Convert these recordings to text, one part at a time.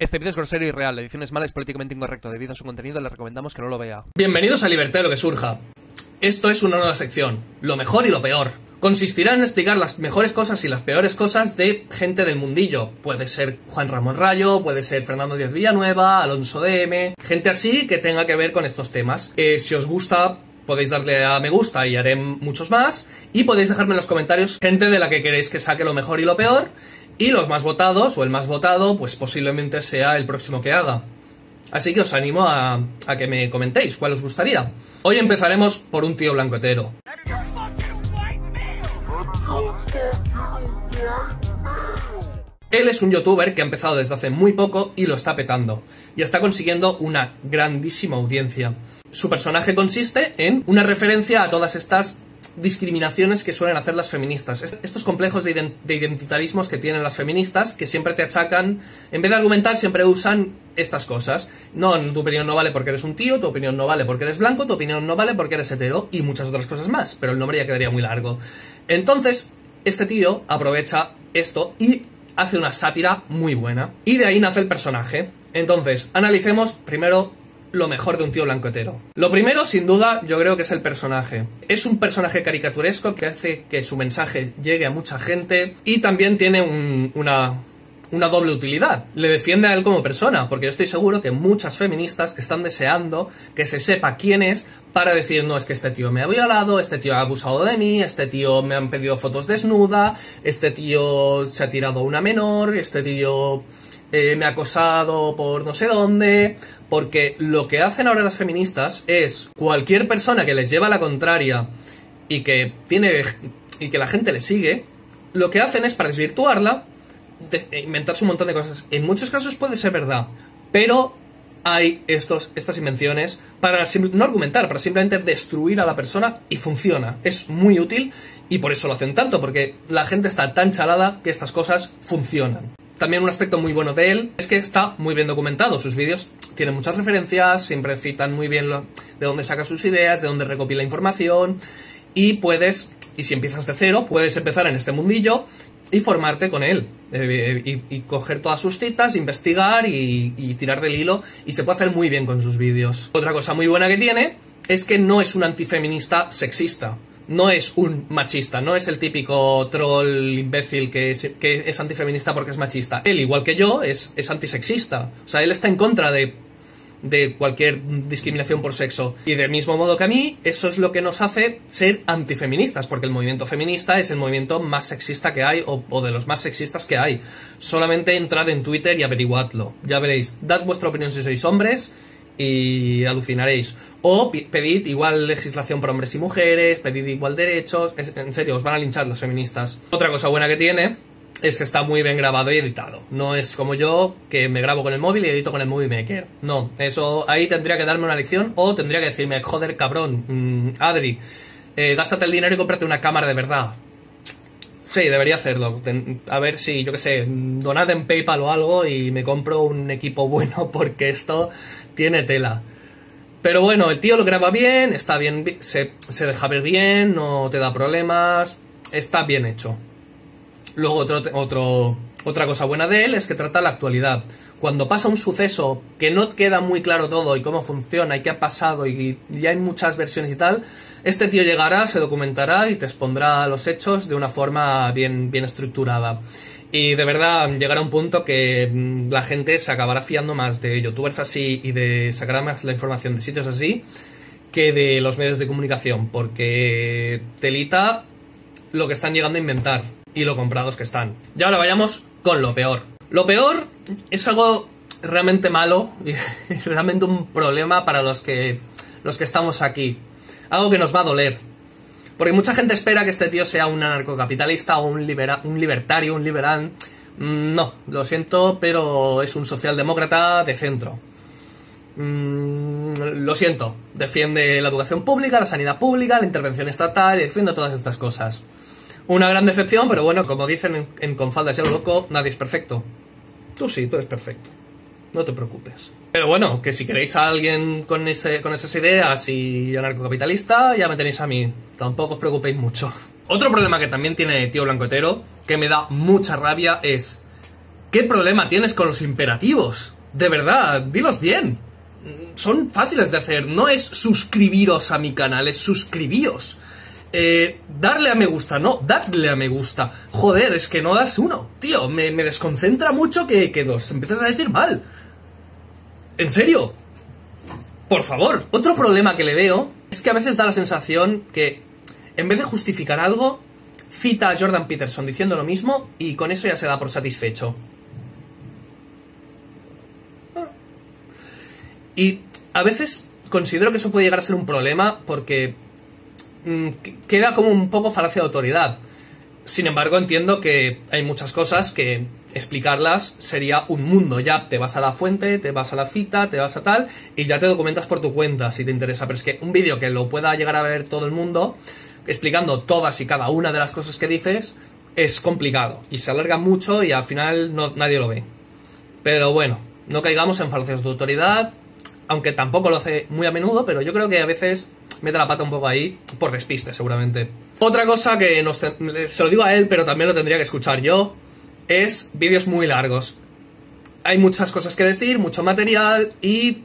Este vídeo es grosero y real, la edición es mala, es políticamente incorrecto. Debido a su contenido le recomendamos que no lo vea. Bienvenidos a Liberté lo que surja. Esto es una nueva sección, lo mejor y lo peor. Consistirá en explicar las mejores cosas y las peores cosas de gente del mundillo. Puede ser Juan Ramón Rayo, puede ser Fernando Díaz Villanueva, Alonso DM, gente así que tenga que ver con estos temas. Si os gusta, podéis darle a me gusta y haré muchos más. Y podéis dejarme en los comentarios gente de la que queréis que saque lo mejor y lo peor. Y los más votados, o el más votado, pues posiblemente sea el próximo que haga. Así que os animo a que me comentéis cuál os gustaría. Hoy empezaremos por un tío blanco hetero. Él es un youtuber que ha empezado desde hace muy poco y lo está petando. Y está consiguiendo una grandísima audiencia. Su personaje consiste en una referencia a todas estas discriminaciones que suelen hacer las feministas. Estos complejos de identitarismos que tienen las feministas, que siempre te achacan, en vez de argumentar, siempre usan estas cosas. No, tu opinión no vale porque eres un tío, tu opinión no vale porque eres blanco, tu opinión no vale porque eres hetero, y muchas otras cosas más, pero el nombre ya quedaría muy largo. Entonces, este tío aprovecha esto y hace una sátira muy buena. Y de ahí nace el personaje. Entonces, analicemos primero lo mejor de un tío blanco hetero. Lo primero, sin duda, yo creo que es el personaje. Es un personaje caricaturesco que hace que su mensaje llegue a mucha gente y también tiene una doble utilidad. Le defiende a él como persona, porque yo estoy seguro que muchas feministas están deseando que se sepa quién es para decir, no, es que este tío me ha violado, este tío ha abusado de mí, este tío me han pedido fotos desnuda, este tío se ha tirado a una menor, este tío me ha acosado por no sé dónde. Porque lo que hacen ahora las feministas es cualquier persona que les lleva la contraria y que la gente le sigue, lo que hacen es para desvirtuarla, inventarse un montón de cosas. En muchos casos puede ser verdad, pero hay estas invenciones para no argumentar, para simplemente destruir a la persona, y funciona. Es muy útil y por eso lo hacen tanto, porque la gente está tan chalada que estas cosas funcionan. También un aspecto muy bueno de él es que está muy bien documentado. Sus vídeos tienen muchas referencias, siempre citan muy bien de dónde saca sus ideas, de dónde recopila información. Y si empiezas de cero, puedes empezar en este mundillo y formarte con él. Y coger todas sus citas, investigar y tirar del hilo. Y se puede hacer muy bien con sus vídeos. Otra cosa muy buena que tiene es que no es un antifeminista sexista. No es un machista, no es el típico troll imbécil que es antifeminista porque es machista. Él, igual que yo, es antisexista. O sea, él está en contra de cualquier discriminación por sexo. Y del mismo modo que a mí, eso es lo que nos hace ser antifeministas, porque el movimiento feminista es el movimiento más sexista que hay, o de los más sexistas que hay. Solamente entrad en Twitter y averiguadlo. Ya veréis, dad vuestra opinión si sois hombres y alucinaréis. O pedid igual legislación para hombres y mujeres, pedid igual derechos. En serio, os van a linchar los feministas. Otra cosa buena que tiene es que está muy bien grabado y editado. No es como yo, que me grabo con el móvil y edito con el Movie Maker. No, eso ahí tendría que darme una lección, o tendría que decirme, joder, cabrón, Adri, gástate el dinero y cómprate una cámara de verdad. Sí, debería hacerlo. A ver si, yo qué sé, donad en PayPal o algo y me compro un equipo bueno, porque esto tiene tela. Pero bueno, el tío lo graba bien, está bien, se deja ver bien, no te da problemas, está bien hecho. Luego otra cosa buena de él es que trata la actualidad. Cuando pasa un suceso que no queda muy claro todo y cómo funciona y qué ha pasado y ya hay muchas versiones y tal, este tío llegará, se documentará y te expondrá los hechos de una forma bien estructurada. Y de verdad llegará un punto que la gente se acabará fiando más de youtubers así y sacará más la información de sitios así que de los medios de comunicación, porque telita lo que están llegando a inventar y lo comprados que están. Y ahora vayamos con lo peor. Lo peor es algo realmente malo y realmente un problema para los que estamos aquí. Algo que nos va a doler. Porque mucha gente espera que este tío sea un anarcocapitalista o un libertario, un liberal. No, lo siento, pero es un socialdemócrata de centro. Lo siento, defiende la educación pública, la sanidad pública, la intervención estatal y defiende todas estas cosas. Una gran decepción, pero bueno, como dicen en Con falda y algo loco, nadie es perfecto. Tú sí, tú eres perfecto. No te preocupes. Pero bueno, que si queréis a alguien con esas ideas y anarcocapitalista, ya me tenéis a mí. Tampoco os preocupéis mucho. Otro problema que también tiene tío blanco hetero, que me da mucha rabia, es ¿Qué problema tienes con los imperativos? De verdad, dilos bien. Son fáciles de hacer, no es suscribiros a mi canal, es suscribíos. Darle a me gusta, no, dadle a me gusta. Joder, es que no das uno. Tío, me desconcentra mucho que los empieces a decir mal. En serio. Por favor. Otro problema que le veo es que a veces da la sensación que, en vez de justificar algo, cita a Jordan Peterson diciendo lo mismo y con eso ya se da por satisfecho. Y a veces considero que eso puede llegar a ser un problema porque queda como un poco falacia de autoridad. Sin embargo, entiendo que hay muchas cosas que explicarlas sería un mundo. Ya te vas a la fuente, te vas a la cita, te vas a tal, y ya te documentas por tu cuenta si te interesa. Pero es que un vídeo que lo pueda llegar a ver todo el mundo, explicando todas y cada una de las cosas que dices, es complicado. Y se alarga mucho y al final nadie lo ve. Pero bueno, no caigamos en falacias de autoridad, aunque tampoco lo hace muy a menudo, pero yo creo que a veces mete la pata un poco ahí, por despiste seguramente. Otra cosa que se lo digo a él, pero también lo tendría que escuchar yo, es vídeos muy largos. Hay muchas cosas que decir, mucho material y...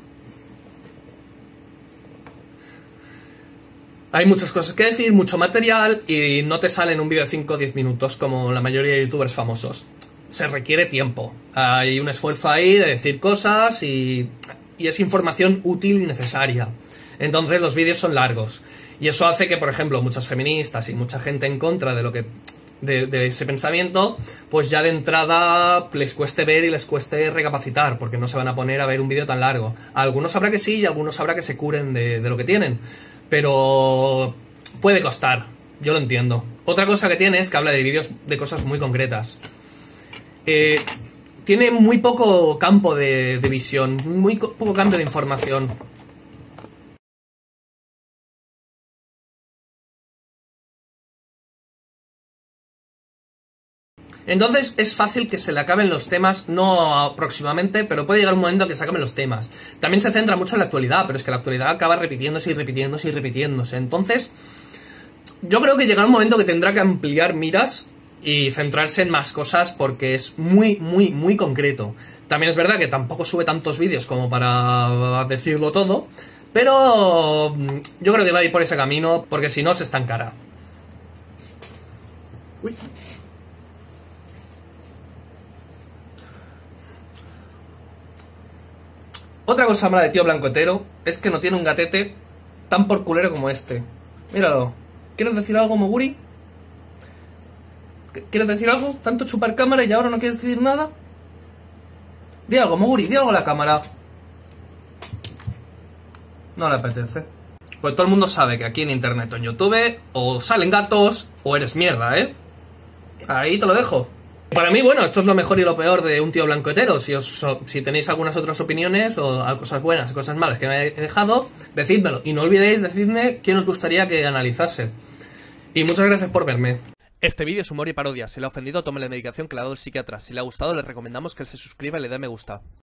Hay muchas cosas que decir, mucho material y no te sale en un vídeo de 5 o 10 minutos como la mayoría de youtubers famosos. Se requiere tiempo. Hay un esfuerzo ahí de decir cosas y es información útil y necesaria. Entonces los vídeos son largos. Y eso hace que, por ejemplo, muchas feministas y mucha gente en contra de lo que de ese pensamiento, pues ya de entrada les cueste ver y les cueste recapacitar, porque no se van a poner a ver un vídeo tan largo. A algunos habrá que sí y a algunos habrá que se curen de lo que tienen. Pero puede costar, yo lo entiendo. Otra cosa que tiene es que habla de vídeos de cosas muy concretas. Tiene muy poco campo de visión, muy poco campo de información. Entonces es fácil que se le acaben los temas, no próximamente, pero puede llegar un momento que se acaben los temas. También se centra mucho en la actualidad, pero es que la actualidad acaba repitiéndose y repitiéndose y repitiéndose. Entonces, yo creo que llegará un momento que tendrá que ampliar miras y centrarse en más cosas porque es muy, muy, muy concreto. También es verdad que tampoco sube tantos vídeos como para decirlo todo, pero yo creo que va a ir por ese camino porque si no se estancará. Uy. Otra cosa mala de Tío Blancoetero es que no tiene un gatete tan por culero como este. Míralo. ¿Quieres decir algo, Moguri? ¿Quieres decir algo? ¿Tanto chupar cámara y ahora no quieres decir nada? Di algo, Moguri, di algo a la cámara. No le apetece. Pues todo el mundo sabe que aquí en internet o en YouTube o salen gatos o eres mierda, ¿eh? Ahí te lo dejo. Para mí, bueno, esto es lo mejor y lo peor de un tío blancoetero. Si tenéis algunas otras opiniones o cosas buenas, cosas malas que me he dejado, decídmelo. Y no olvidéis decidme quién os gustaría que analizase. Y muchas gracias por verme. Este vídeo es humor y parodia. Si le ha ofendido, tome la medicación que le ha dado el psiquiatra. Si le ha gustado, le recomendamos que se suscriba y le dé me gusta.